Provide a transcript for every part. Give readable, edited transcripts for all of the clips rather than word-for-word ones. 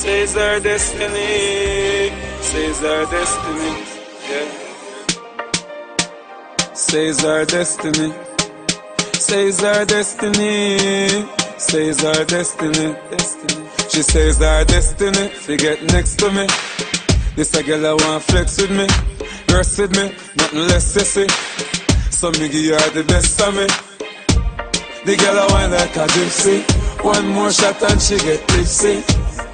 Says our destiny. Says our destiny. Yeah. Says our destiny. Says our destiny. Says our destiny. She says our destiny. Forget next to me. This a girl I want flex with me. Rest with me. Nothing less sissy. So me give you the best of me. The girl I want like a gypsy. One more shot and she get tipsy.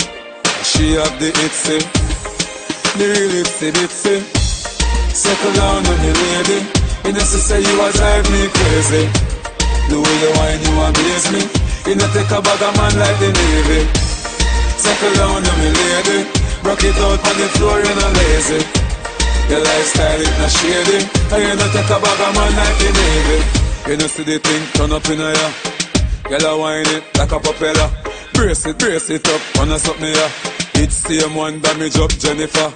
She have the itsy. The real itsy bitsy. Settle down on me lady. You know to say you a drive me crazy. The way you whine you amaze me. You know take a bag of man like the Navy. Settle down on me lady. Broke it out on the floor you know lazy. Your lifestyle it not shady. And you know take a bag of man like the Navy. You know see the thing turn up in a ya. Girl a whine it like a propeller. Brace it up, wanna suck me ya. It's same one damage up Jennifer.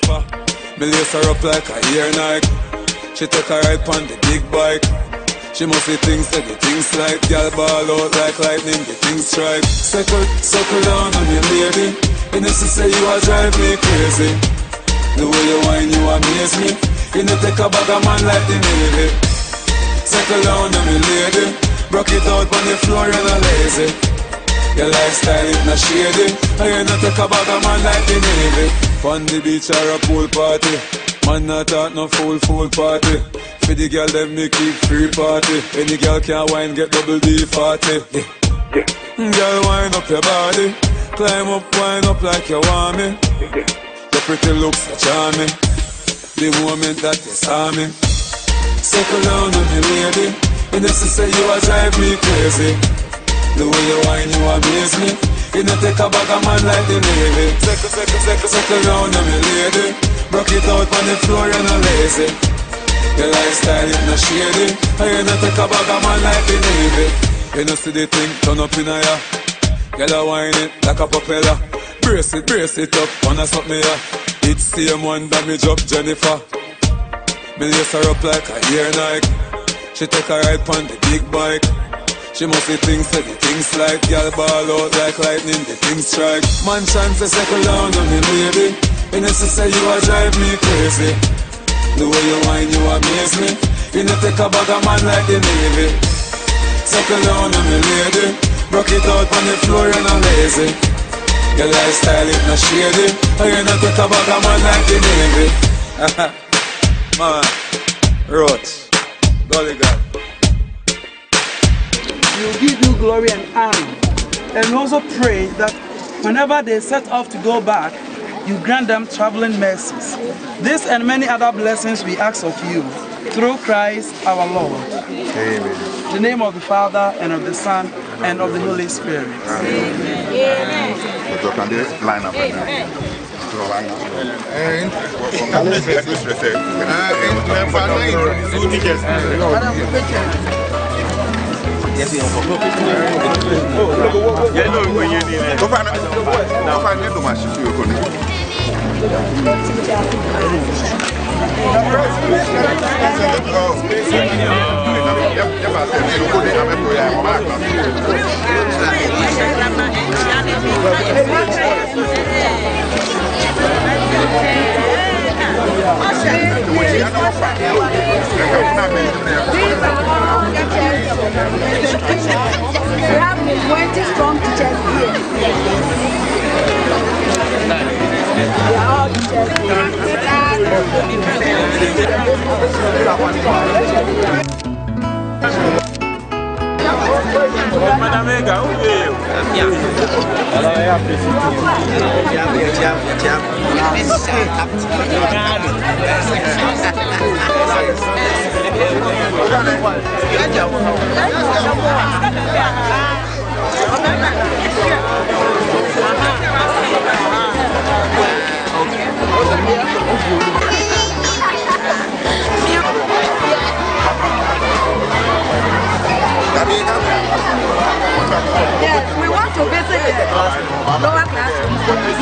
Me lace her up like a ear Nike. She take a ride on the big bike. She must see things that the things like. Girl ball out like lightning, the things strike. Circle down on me lady. You know she say you a drive me crazy. The way you whine you amaze me. You know take a bag of man like the Navy. Circle down on me lady. Broke it out on the floor and a lazy. Your lifestyle is not shady. And you not take a bag of man like the Navy. On the beach or a pool party. Man not talk no fool party. For the girl them me keep free party. Any girl can wine get double D40. Girl wind up your body. Climb up, wind up like you want me. Your pretty looks are charming. The moment that you saw me. Circle down on me lady. You know to say you a drive me crazy. The way you whine you amaze me. You know take a bag of man like the Navy. Circle down on me lady. Broke it out on the floor and a lazy. Your lifestyle is not shady. And you know take a bag of man like the Navy. You know see the thing turn up in a ya. Girl a whine it like a propeller. Brace it up, wanna suck me ya. It's same one damage up Jennifer. Me lace her up like a ear Nike. She take a ride on the big bike. She must see things that the things like. Girl ball out like lightning, the things strike. Man chance to settle down on me baby. You know to say you a drive me crazy. The way you whine you amaze me. You know take a bag of man like the Navy. Settle down on me lady. Broke it out on the floor and a lazy. Your lifestyle is not shady. And you know take a bag of man like the Navy. Man, Roach, Golly God. We will give you glory and honor. And we also pray that whenever they set off to go back, you grant them traveling mercies. This and many other blessings we ask of you, through Christ our Lord. Amen. In the name of the Father, and of the Son, and of the Holy Spirit. Amen. Yes, we have been 20 strong teachers here. They are all teachers Yes, we want to visit the lower classrooms.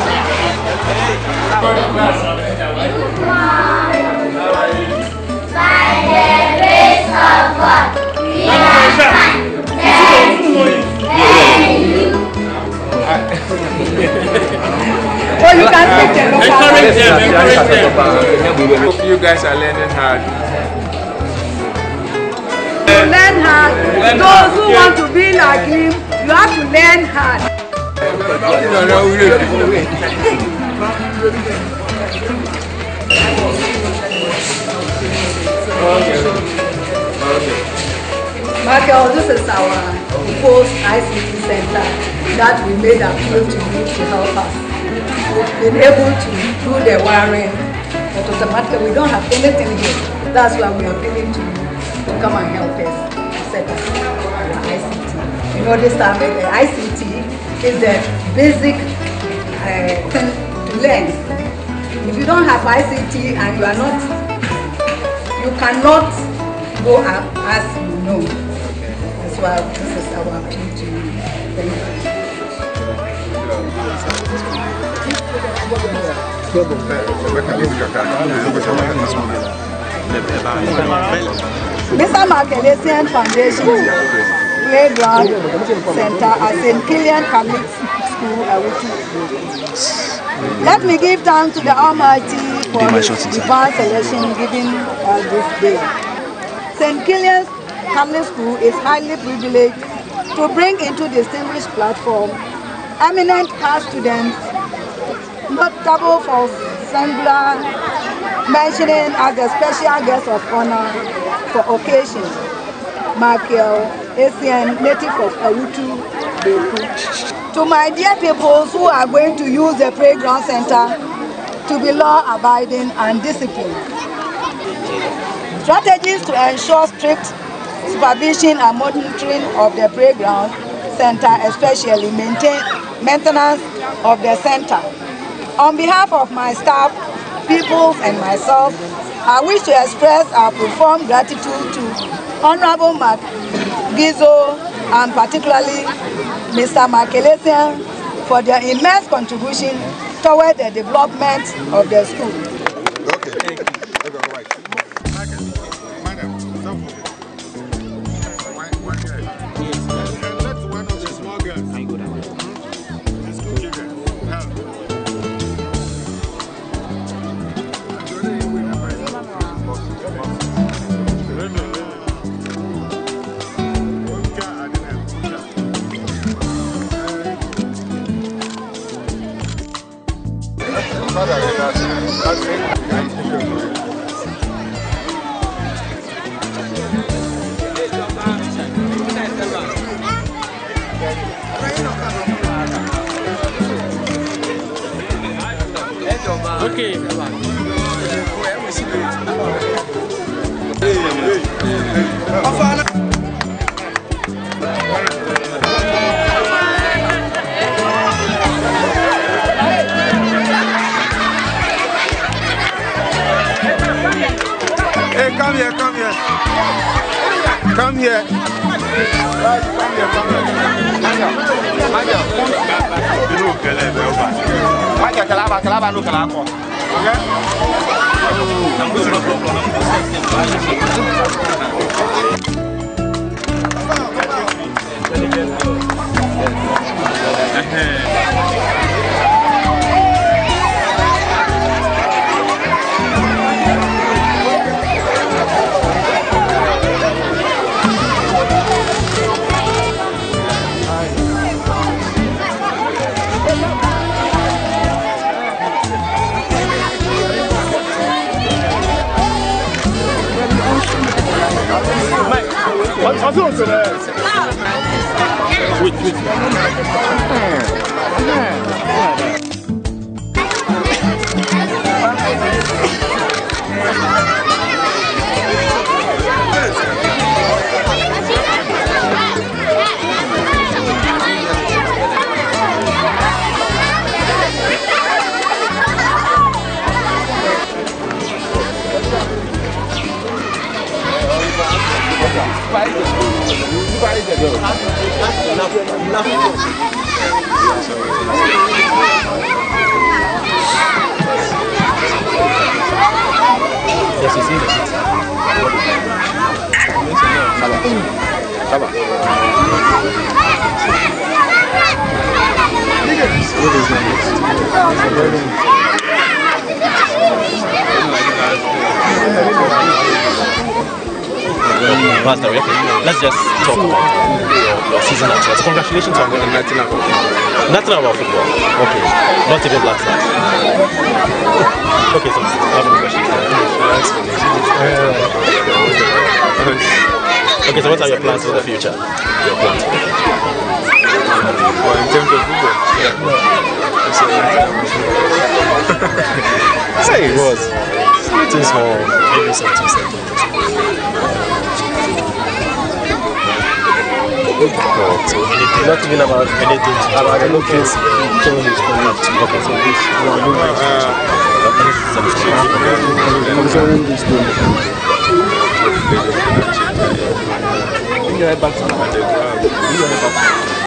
Bye. Oh, you can speak the local Encourage them, encourage them. Hope you guys are learning hard. learn hard. Those who want to be like him, you have to learn hard. Michael, this is our post ICT center that we made appeal to you to help us. We've been able to do the wiring, but automatically we don't have anything here. That's why we are appealing to you to come and help us set up our ICT. You know, this time the ICT is the basic thing to learn. If you don't have ICT and you are not, you cannot go up as you know. That's why this is our appeal to you. Thank you. Mr. Makelesian Foundation Playground Center at St. Kilian Catholic School, Awutu. Let me give thanks to the Almighty for His divine selection given us this day. St. Kilian Catholic School is highly privileged to bring into distinguished platform eminent past students, notable for singular mentioning as a special guest of honor for occasion, Michael Essien, native of Awutu, Beku. To my dear people who are going to use the playground center to be law-abiding and disciplined. Strategies to ensure strict supervision and monitoring of the playground center, especially maintenance of the center. On behalf of my staff, people and myself, I wish to express our profound gratitude to Honorable Mark Gizo and particularly Mr. Makelesian for their immense contribution toward the development of the school. Okay. Okay. Hey, come here. Come here. Right, come here. Ça va. Master, let's just talk about your season at Chelsea. Congratulations on winning. Nothing about football. Okay. Not even Black Stars. Okay, so I have a question. Okay, so what are your plans for the future? Your plans for the future? Well, in terms of football, Hey, it was. Something small. Maybe something simple. So anything, not even about anything about the locals. Okay, so this back to